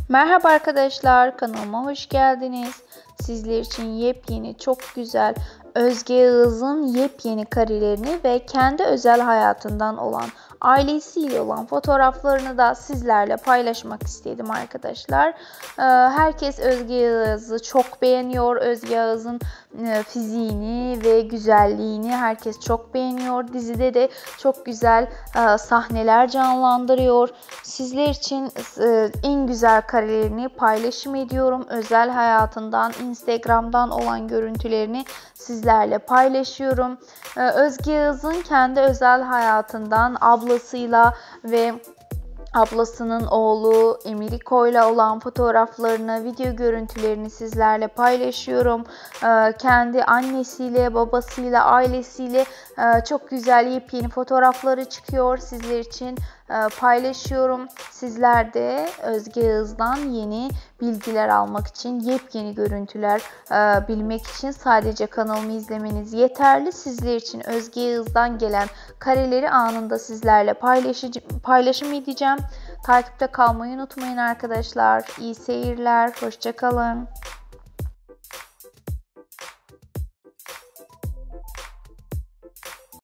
Merhaba arkadaşlar, kanalıma hoş geldiniz. Sizler için yepyeni, çok güzel Özge Yağız'ın yepyeni karelerini ve kendi özel hayatından olan, ailesiyle olan fotoğraflarını da sizlerle paylaşmak istedim arkadaşlar. Herkes Özge Yağız'ı çok beğeniyor. Özge Yağız'ın fiziğini ve güzelliğini herkes çok beğeniyor. Dizide de çok güzel sahneler canlandırıyor. Sizler için en güzel karelerini paylaşım ediyorum. Özel hayatından, Instagram'dan olan görüntülerini sizlerle paylaşıyorum. Özge Yağız'ın kendi özel hayatından ablasıyla ve ablasının oğlu Emiriko ile olan fotoğraflarını, video görüntülerini sizlerle paylaşıyorum. Kendi annesiyle, babasıyla, ailesiyle çok güzel yepyeni fotoğrafları çıkıyor. Sizler için paylaşıyorum. Sizler de Özge Yağız'dan yeni bilgiler almak için, yepyeni görüntüler bilmek için sadece kanalımı izlemeniz yeterli. Sizler için Özge Yağız'dan gelen kareleri anında sizlerle paylaşım edeceğim. Takipte kalmayı unutmayın arkadaşlar. İyi seyirler. Hoşça kalın.